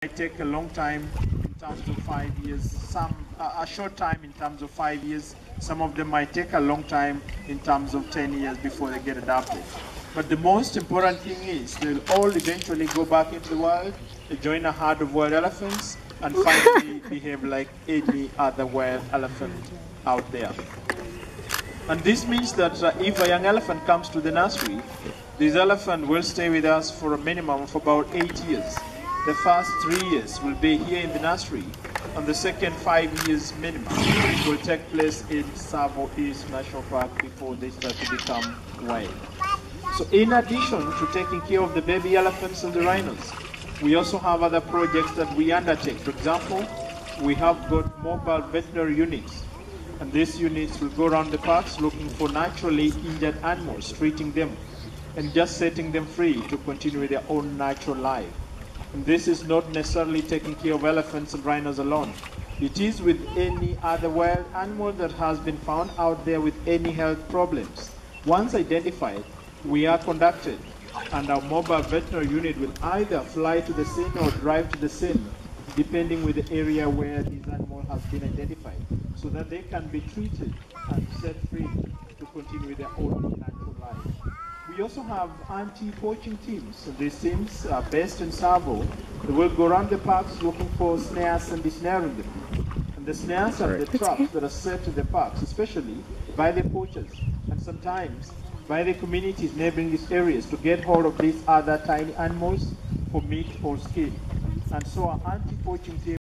might take a long time in terms of 5 years, some a short time in terms of 5 years, some of them might take a long time in terms of 10 years before they get adopted. But the most important thing is they'll all eventually go back into the wild, join a herd of wild elephants, and finally behave like any other wild elephant out there. And this means that if a young elephant comes to the nursery, this elephant will stay with us for a minimum of about 8 years. The first 3 years will be here in the nursery, and the second 5 years minimum will take place in Tsavo East National Park before they start to become wild. So in addition to taking care of the baby elephants and the rhinos, we also have other projects that we undertake. For example, we have got mobile veterinary units, and these units will go around the parks looking for naturally injured animals, treating them, and just setting them free to continue with their own natural life. And this is not necessarily taking care of elephants and rhinos alone. It is with any other wild animal that has been found out there with any health problems. Once identified, we are conducted, and our mobile veterinary unit will either fly to the scene or drive to the scene, depending with the area where this animal has been identified, so that they can be treated and set free to continue with their own natural life. We also have anti-poaching teams. So these teams are based in Tsavo. They will go around the parks looking for snares and desnaring them. And the snares are the traps that are set to the parks, especially by the poachers, and sometimes by the communities neighboring these areas to get hold of these other tiny animals for meat or skin. And so our anti-poaching team